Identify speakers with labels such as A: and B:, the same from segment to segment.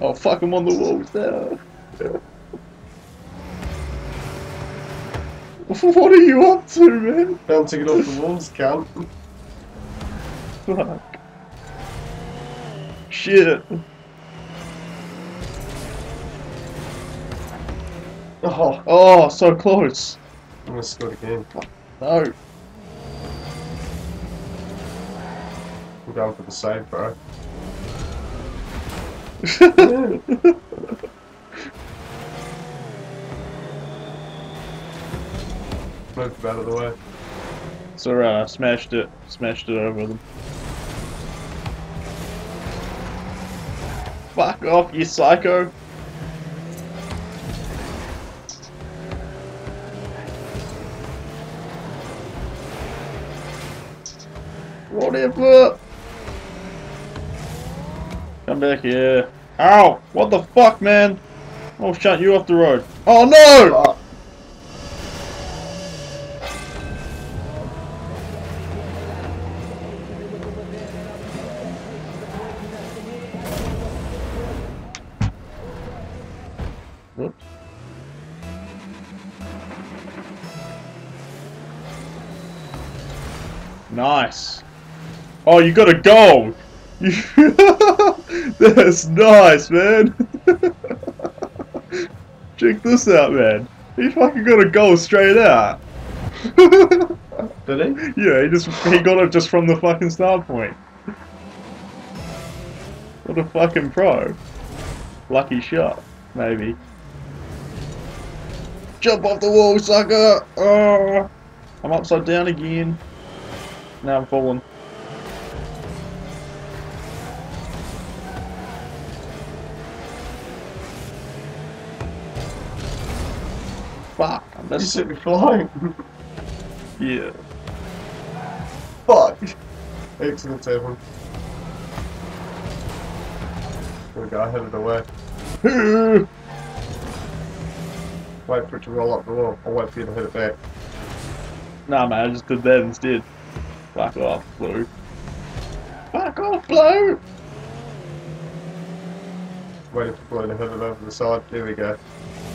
A: Oh fuck, I'm on the walls now. What are you up to, man?
B: Bouncing it off the walls, cunt.
A: Fuck. Shit.
B: Oh,
A: Oh, so close.
B: I'm gonna score again.
A: No.
B: I'm going for the save, bro. Move him out of the way.
A: It's alright, I smashed it. Smashed it over them. Fuck off, you psycho. Whatever. Come back here. Ow! What the fuck, man? I'll shut you off the road. Oh no!
B: Oh.
A: Whoops. Nice. Oh, you got a goal! That's nice, man! Check this out, man. He fucking got a goal straight out.
B: Did he?
A: Yeah, he got it just from the fucking start point. What a fucking pro. Lucky shot, maybe. Jump off the wall, sucker! Oh, I'm upside down again. Now I'm falling. Fuck, I
B: You
A: missed
B: should
A: it.
B: be flying.
A: Yeah.
B: Fuck. Excellent, Evan. There we go, I headed away. Wait for it to roll up the wall. I'll wait for you to hit it back.
A: Nah, man, I just did that instead. Fuck off, Blue. Fuck off, Blue!
B: Waiting for Blue to hit it over the side. There we go.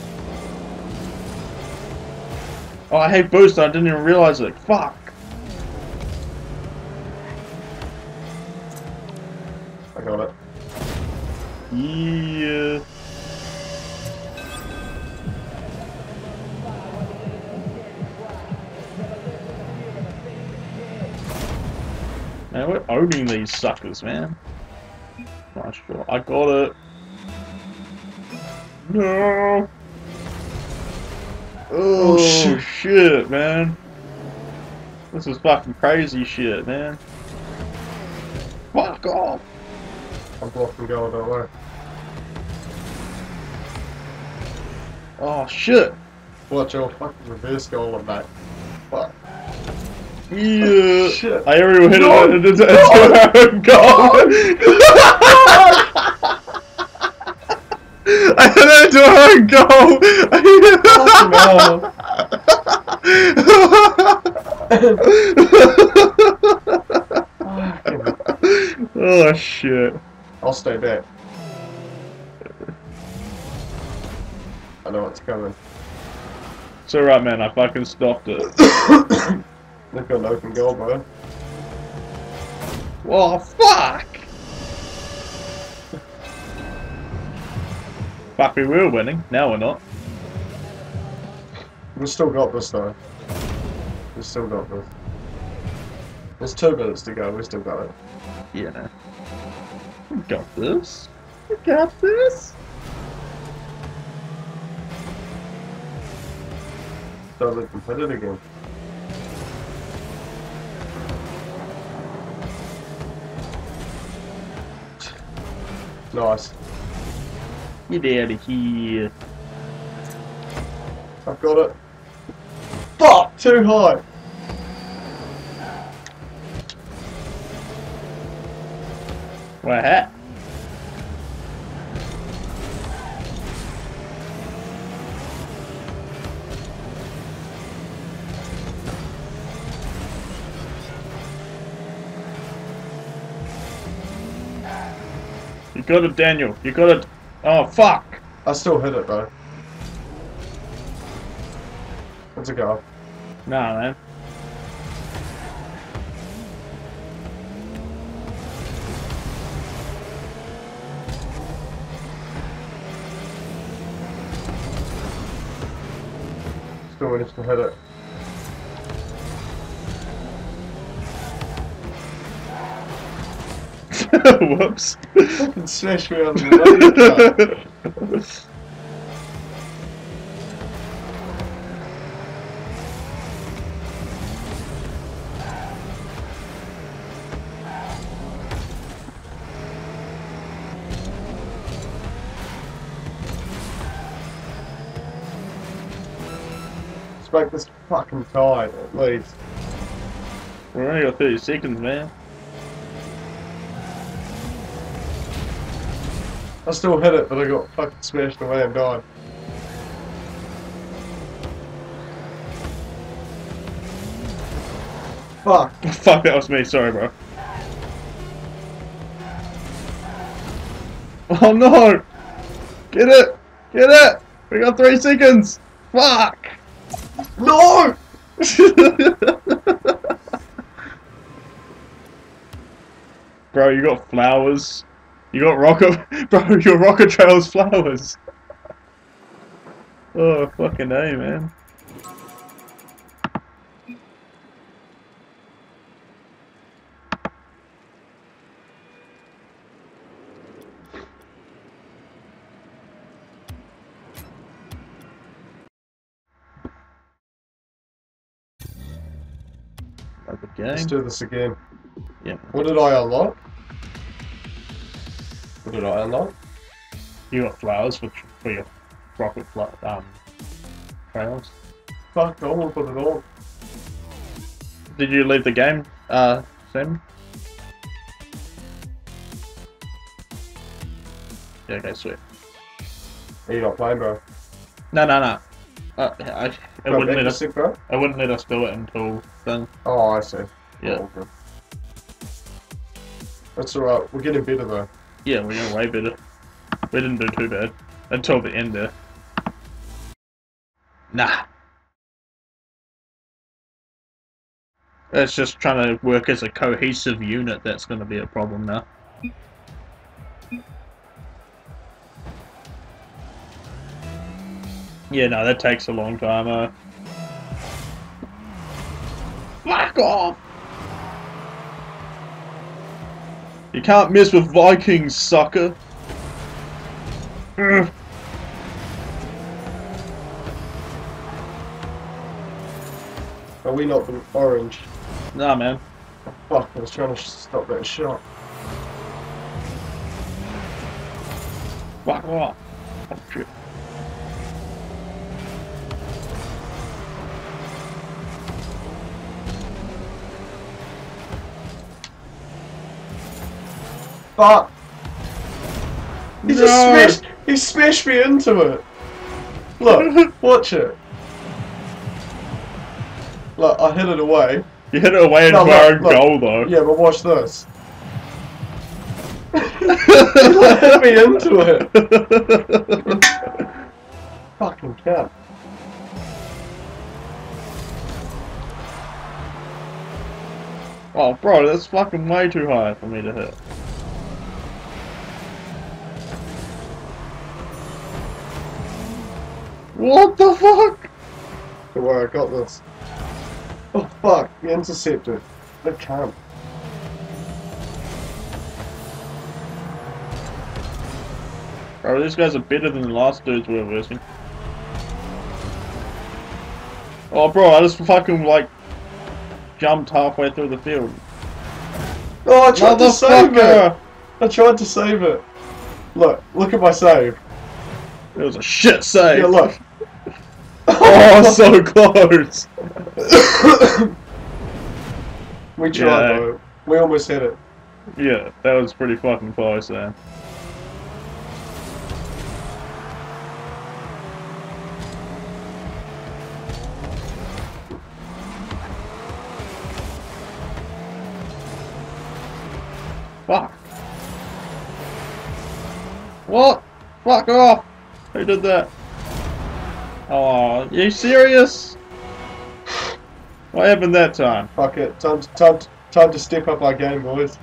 A: Oh, I hate boost, I didn't even realize it. Fuck!
B: I got it.
A: Yeah. Man, we're owning these suckers, man. Not sure. I got it. No. Oh shit, man. This is fucking crazy shit, man. Fuck off.
B: I'm blocking goal, don't worry.
A: Oh shit.
B: Watch your fucking reverse goal on that. Fuck.
A: Yeah.
B: Shit.
A: I already hit
B: No.
A: it into our own goal. I hit it into our own goal. Oh shit.
B: I'll stay back. I know what's coming.
A: It's alright, man. I fucking stopped it.
B: They've got an open goal, bro.
A: Oh fuck! Fuck, we were winning. Now we're not.
B: We've still got this though. We've still got this. There's 2 minutes to go, we still got it.
A: Yeah, no. We got this. We got this.
B: Don't let them hit it again. Nice.
A: Get out of here.
B: I've got it. Fuck! Too high!
A: What hat? You got it, Daniel. You got it. Oh, fuck!
B: I still hit it though. Let's go.
A: Nah, man.
B: Still managed to hit it.
A: Whoops.
B: Fucking smash me on the way. Let's make this fucking time at least.
A: We're only got 30 seconds, man.
B: I still hit it, but I got fucking smashed away and died. Fuck.
A: Fuck, that was me. Sorry, bro. Oh no! Get it! Get it! We got 3 seconds! Fuck!
B: No!
A: Bro, you got flowers. You got rocket. Bro, your rocket trail's flowers. Oh, fucking A, man. Another
B: Let's
A: game.
B: do this again.
A: Yeah.
B: What did I unlock? What did I unlock?
A: You got flowers for your rocket trails.
B: Fuck, I won't put it on.
A: Did you leave the game, Sam? Yeah, okay, sweet.
B: Are you not playing, bro?
A: No. It
B: Bro,
A: wouldn't let us.
B: sick, bro?
A: It wouldn't let us do it until then.
B: Oh, I see.
A: Yeah.
B: Oh, okay. That's alright, we're getting better though.
A: Yeah, we're getting way better. We didn't do too bad until the end there. Nah. It's just trying to work as a cohesive unit that's going to be a problem now. Yeah, no, that takes a long time. Fuck off! You can't mess with Vikings, sucker! Ugh.
B: Are we not the orange?
A: Nah, man.
B: Fuck, I was trying to stop that shot.
A: Fuck off. Oh, shit.
B: Fuck! He
A: No.
B: just smashed me into it! Look, watch it. Look, I hit it away.
A: You hit it away into
B: No,
A: our
B: look,
A: own
B: look.
A: goal, though.
B: Yeah, but watch this. He hit me into it! Fucking cat.
A: Oh, bro, that's fucking way too high for me to hit. What the fuck?
B: Don't worry, I got this. Oh fuck, you intercepted. I can't.
A: Bro, these guys are better than the last dudes we were versing. Oh, bro, I just fucking, like, jumped halfway through the field.
B: Oh, I tried to save it!
A: Motherfucker!
B: I tried to save it. Look at my save.
A: It was a shit save.
B: Yeah, look.
A: Oh, so close.
B: We tried
A: Yeah.
B: though. We almost hit it.
A: Yeah, that was pretty fucking close, man. Fuck. What? Fuck off! Who did that? Oh, are you serious? What happened that time?
B: Fuck it. Time to step up our game, boys.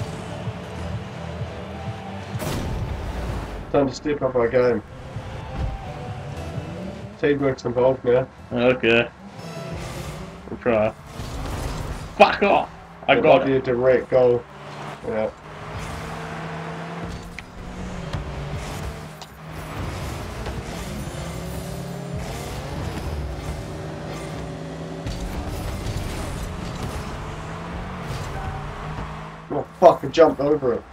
B: Time to step up our game. Teamwork's involved now.
A: Okay. We'll try. Fuck off! I
B: It
A: got
B: might be
A: it.
B: a direct goal. Yeah. Oh fuck, I jumped over it.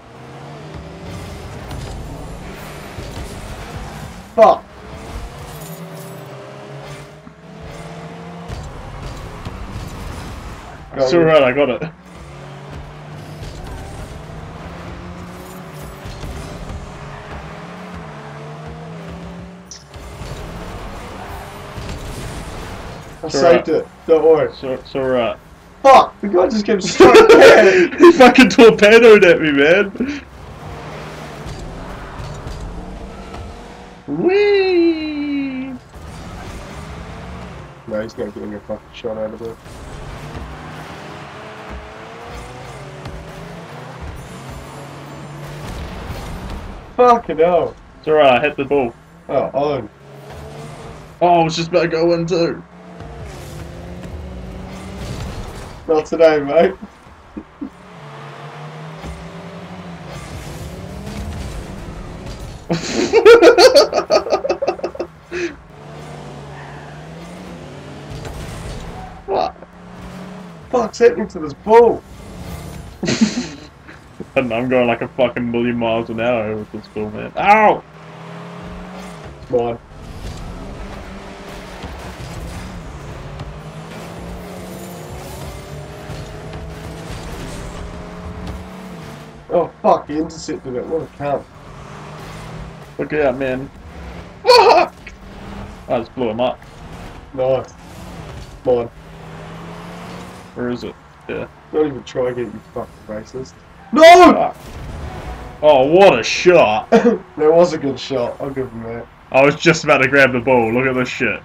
B: Fuck!
A: It's alright, I got it.
B: I saved it, don't worry.
A: It's alright.
B: Fuck! The guy just came straight there!
A: He fucking torpedoed at me, man! Whee!
B: No, he's not getting a fucking shot out of it. Fucking hell!
A: It's alright, I hit the ball.
B: Oh, on.
A: Oh, I was just about to go in too.
B: Not today, mate.
A: What?
B: Fuck's happening to this ball?
A: And I'm going like a fucking million miles an hour with this ball, man. Ow!
B: It's mine. Oh fuck, he intercepted it. What a cunt.
A: Look out, man. Fuck! I just blew him up.
B: Nice. Mine.
A: Where is it? Yeah.
B: Don't even try again, you fucking racist. No!
A: Fuck. Oh, what a shot!
B: That was a good shot, I'll give him that.
A: I was just about to grab the ball. Look at this shit.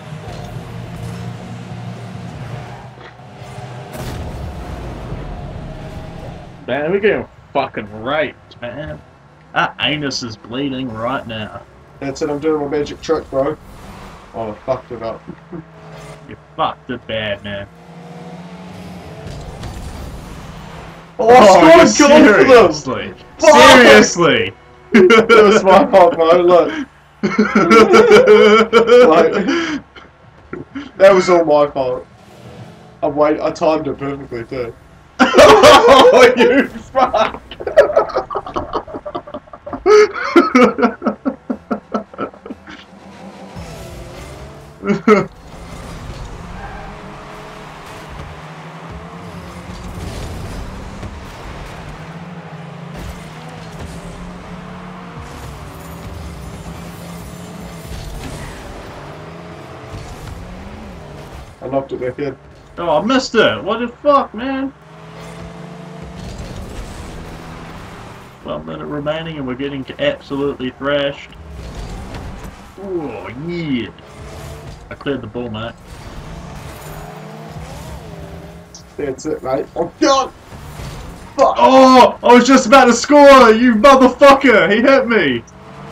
A: Man, we're getting fucking raped, man. Our anus is bleeding right now.
B: That's it, I'm doing my magic trick, bro. Oh, I fucked it up.
A: You fucked it bad, man.
B: Oh, I scored a goal for them!
A: seriously?
B: Fuck!
A: Seriously?
B: It was my fault, bro, look. Like, that was all my fault. I timed it perfectly too.
A: Oh, you fuck!
B: I knocked it back in.
A: Oh, I missed it! What the fuck, man? 12 minutes remaining and we're getting absolutely thrashed. Oh, yeah. I cleared the ball, mate.
B: That's it, mate. Oh god! Fuck!
A: Oh! I was just about to score! You motherfucker! He hit me!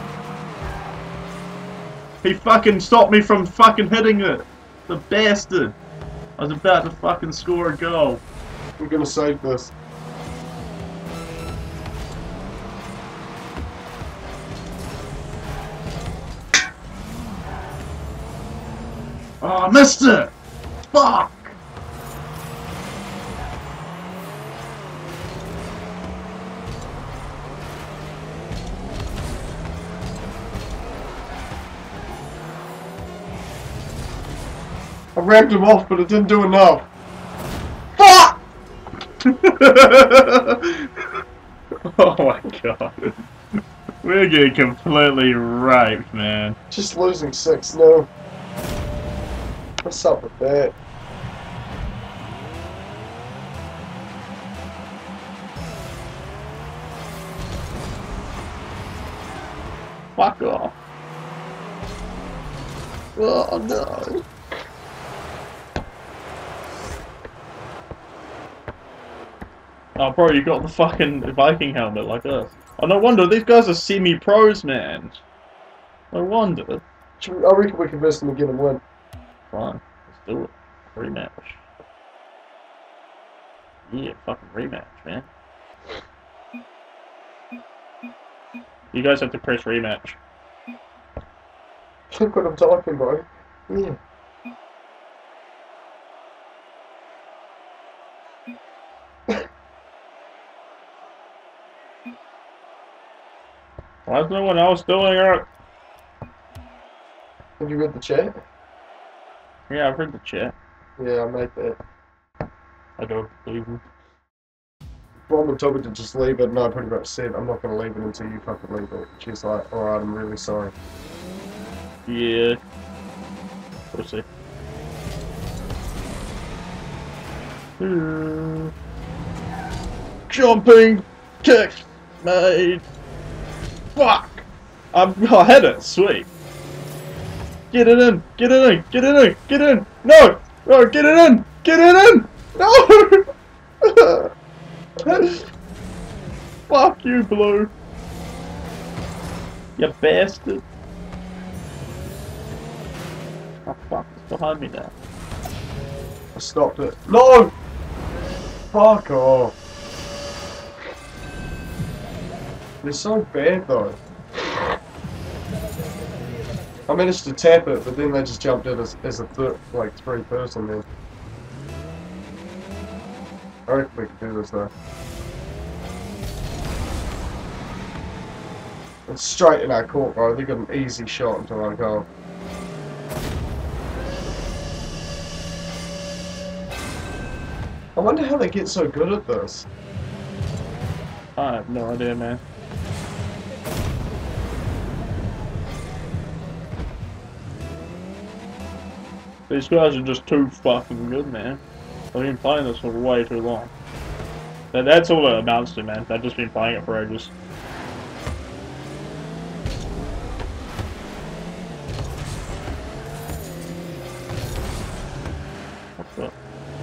A: He fucking stopped me from fucking hitting it! The bastard! I was about to fucking score a goal.
B: I'm gonna save this.
A: Oh, I missed it! Fuck!
B: I rammed him off, but it didn't do enough. Fuck!
A: Oh my god. We're getting completely raped, man.
B: Just losing 6-0. What's up with that?
A: Fuck off. Oh no. Oh bro, you got the fucking Viking helmet like us. Oh no wonder, these guys are semi-pros, man. No wonder.
B: I reckon we can verse them again and win.
A: Fine, let's do it. Rematch. Yeah, fucking rematch, man. You guys have to press rematch.
B: Look what I'm talking about. Yeah.
A: Why is no one else doing it?
B: Have you read the chat?
A: Yeah, I've read the chat.
B: Yeah, I made that.
A: I don't believe you.
B: Mom told me to just leave it, and I pretty much said, I'm not going to leave it until you fucking leave it. She's like, alright, I'm really sorry.
A: Yeah. We'll see. Jumping kick made. Fuck! I had it, sweet. Get it in! Get it in! Get it in! Get it in! No! No! Get it in! Get it in! No! Fuck you, Blue! You bastard! Oh fuck, it's behind me now.
B: I stopped it. No! Fuck off. They're so bad though. I managed to tap it, but then they just jumped in as a third, like three person then. I reckon we can do this though. It's straight in our court, bro. They got an easy shot until I go. I wonder how they get so good at this.
A: I have no idea, man. These guys are just too fucking good, man. I've been playing this for way too long. That's all it amounts to, man. I've just been playing it for ages. What's up?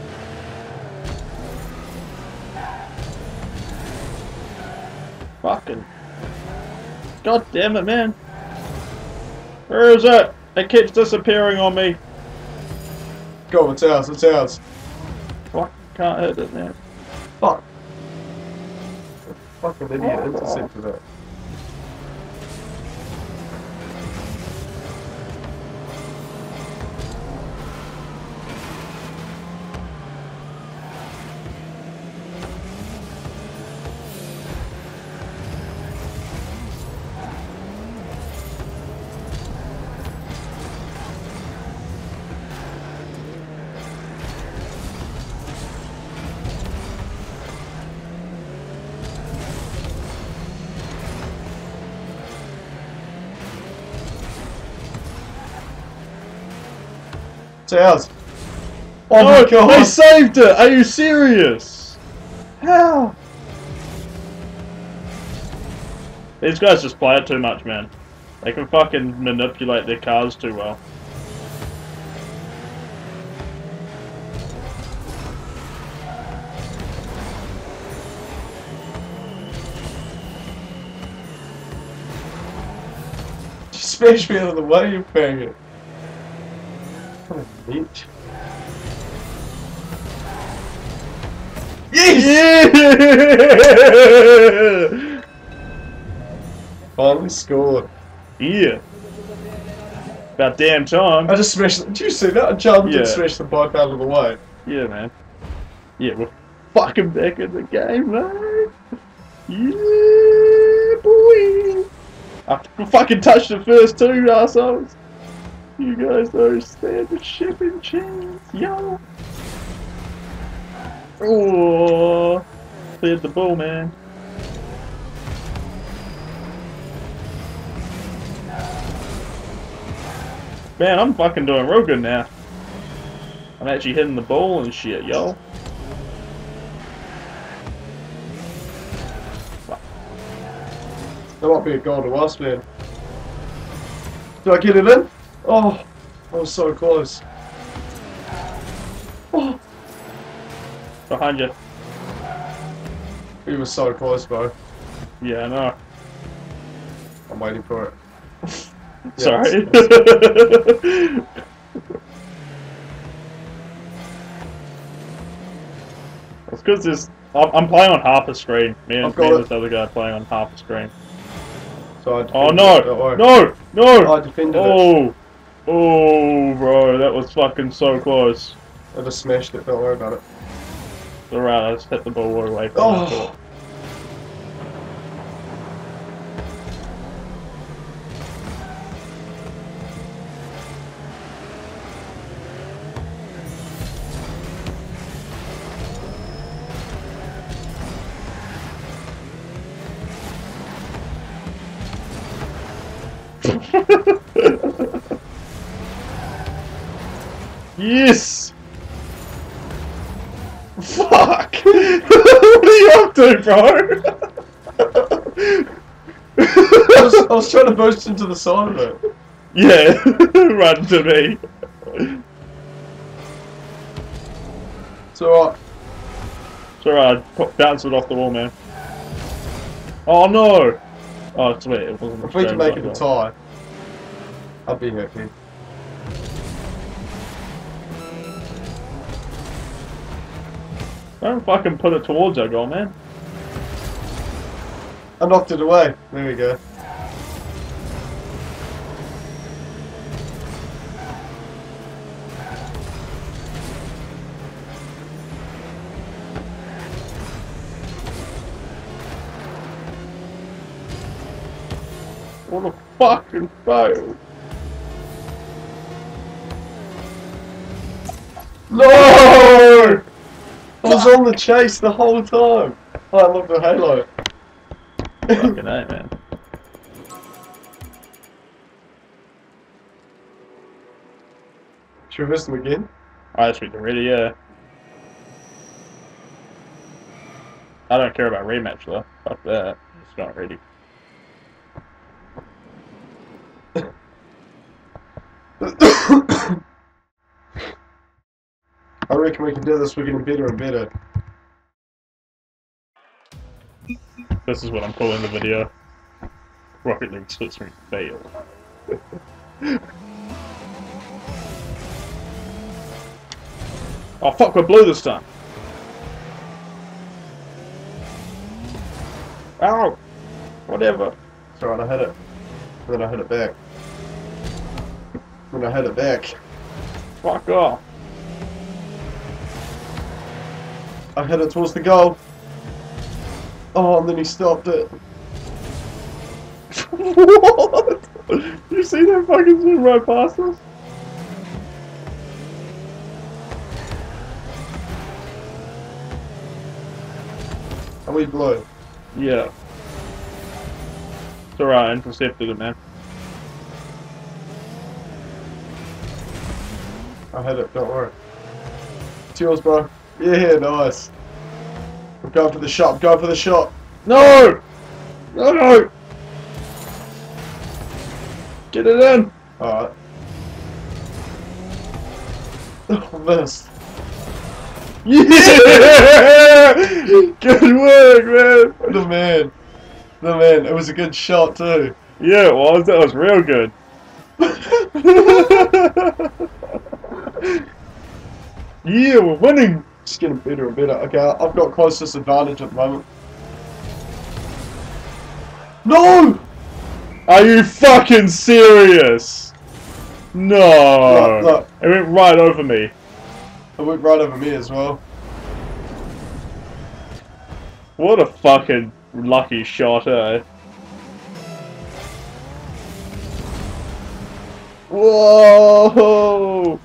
A: Fucking. God damn it, man. Where is it? It keeps disappearing on me.
B: Go, it's ours, it's ours.
A: Fuck, can't hit it, man.
B: Fuck. Fucking idiot intercepted that. It's ours. Oh my god!
A: They saved it! Are you serious? How? These guys just play it too much, man. They can fucking manipulate their cars too well.
B: Smash me out of the way, you faggot. What a bitch. Yes!
A: Yeah!
B: Finally scored.
A: Yeah. About damn time.
B: I just smashed. Did you see that? I jumped
A: Yeah.
B: and smashed the bike out of the way.
A: Yeah, man. Yeah, we're fucking back in the game, man. Yeah, boy. I fucking touched it first too, assholes. You guys don't stand a shipping chance, yo. Oh, cleared the ball, man. Man, I'm fucking doing real good now. I'm actually hitting the ball and shit, yo.
B: That might be a goal to us, man. Did I get it in? Oh, I was so close. Oh,
A: Behind you.
B: we were so close, bro.
A: Yeah, I know.
B: I'm waiting for it.
A: Sorry. It's because I'm playing on half a screen. Me and this other guy playing on half a screen.
B: So
A: Oh no! No! No!
B: I defended
A: it. Oh, bro, that was fucking so close.
B: I just smashed it, don't worry about it.
A: It's alright, I just hit the ball away from it. Yes! Fuck! What are you up to, bro?
B: I was trying to boost into the side of it.
A: Yeah, run to me.
B: It's alright.
A: It's alright, bounce it off the wall, man. Oh no! Oh, sweet, it wasn't.
B: If we can make it a tie, I'd be happy.
A: Don't fucking put it towards our goal, man.
B: I knocked it away. There we go.
A: What a fucking fail.
B: No! I was on the chase the whole time. Oh, I love the halo.
A: Fucking A, man.
B: Should we miss them again?
A: I just read ready, yeah. I don't care about rematch though. Fuck that. It's not ready.
B: I reckon we can do this, we're getting better and better.
A: This is what I'm calling the video. Rocket League split screen fail. Oh fuck, we're blue this time. Ow! Whatever.
B: It's alright, I hit it. And then I hit it back. And I hit it back.
A: Fuck off.
B: I hit it towards the goal. Oh, and then he stopped it.
A: What? You see that fucking zoom right past us?
B: Are we blue?
A: Yeah. It's alright, I intercepted it, man.
B: I hit it, don't worry. It's yours, bro. Yeah, nice. I'm going for the shot, I'm going for the shot.
A: No! No, no! Get it in!
B: Alright. Oh, missed.
A: Yeah! Good work, man!
B: The man. The man. It was a good shot, too.
A: Yeah, it was. That was real good. Yeah, we're winning!
B: Just getting better and better. Okay, I've got closest advantage at the moment. No!
A: Are you fucking serious? No!
B: Look.
A: It went right over me.
B: It went right over me as well.
A: What a fucking lucky shot, eh? Whoa!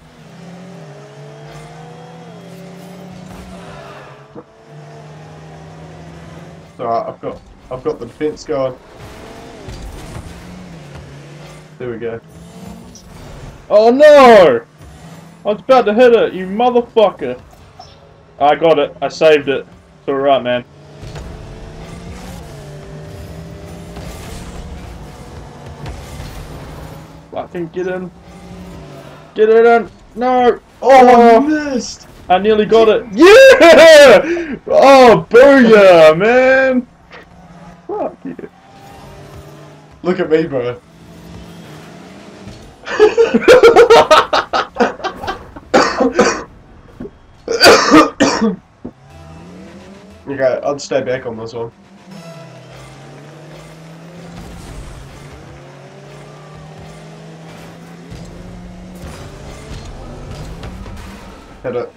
B: It's alright, I've got the defense going. There we go.
A: Oh no! I was about to hit it, you motherfucker! I got it. I saved it. It's alright, man. Fucking get in. Get it in. No.
B: Oh, I missed.
A: I nearly got it. Yeah! Oh, booyah, man. Fuck you.
B: Look at me, bro. Okay, I'd stay back on this one. Hit it.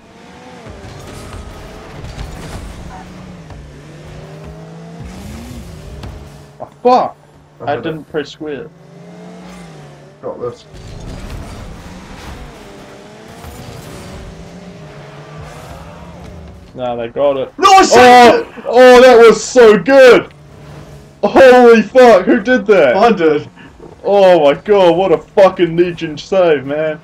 A: Oh, fuck. I
B: hit
A: didn't press square.
B: it. Got this.
A: No, they got it.
B: No, I saved it!
A: Oh, that was so good! Holy fuck, who did that?
B: I did.
A: Oh my god, what a fucking legend save, man.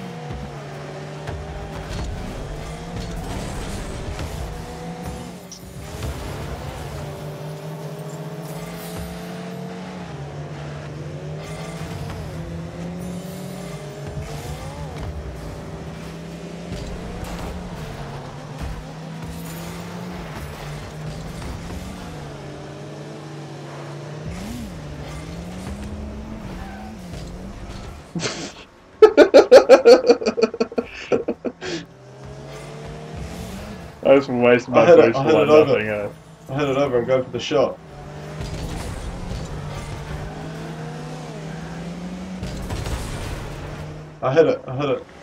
A: I just wasted my boost for like nothing, eh?
B: I hit it over and go for the shot. I hit it.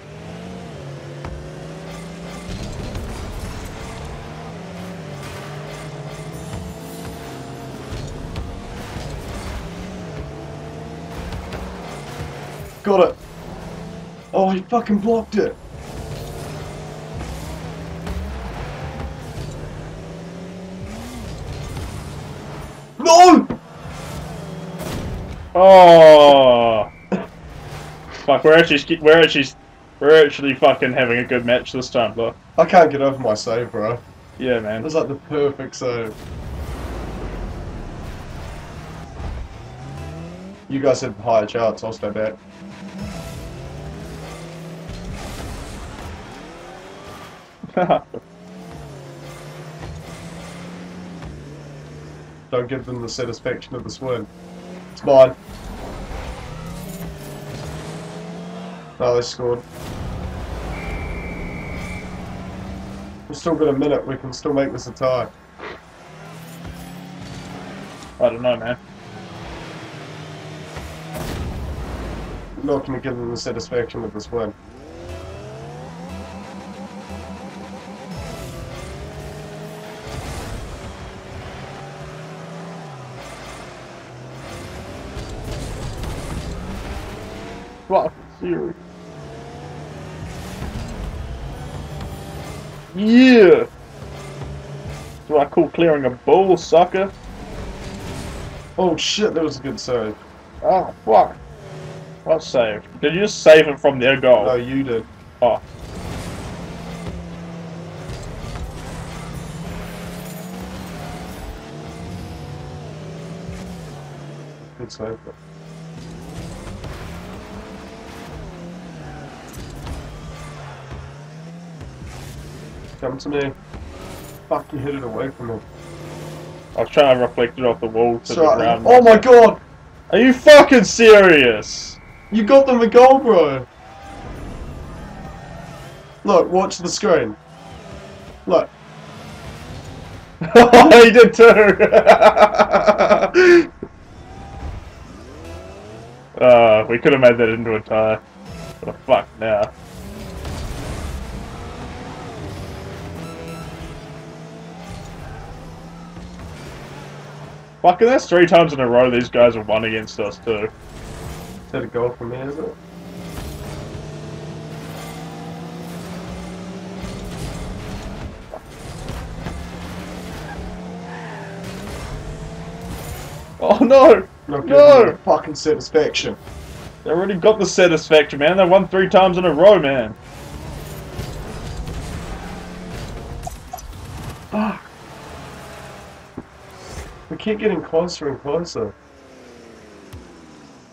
B: Got it. Oh, he fucking blocked it. No!
A: Oh, fuck! We're actually fucking having a good match this time, bro.
B: I can't get over my save, bro.
A: Yeah,
B: It
A: man.
B: was like the perfect save. You guys had higher charts, I'll stay back. Don't give them the satisfaction of this win. It's mine. Oh, they scored. We've still got a minute, we can still make this a tie.
A: I don't know, man.
B: I'm not going to give them the satisfaction of this win.
A: Fuck, serious. Yeah! That's what I call clearing a bull, sucker.
B: Oh shit, that was a good save.
A: Oh, fuck. What save? Did you just save it from their goal?
B: No, you did.
A: Oh.
B: Good save. Come to me. Fuck, you hit it away from me.
A: I was trying to reflect it off the wall to the ground.
B: Oh my god!
A: Are you fucking serious?
B: You got them a goal, bro! Look, watch the screen. Look.
A: Oh, he did too! We could have made that into a tie. What the fuck now? Fucking that's 3 times in a row these guys have won against us too.
B: Is that a goal from me, is it?
A: Oh no!
B: Not giving
A: No!
B: me the fucking satisfaction.
A: They already got the satisfaction, man. They won 3 times in a row, man.
B: Fuck. We keep getting closer and closer.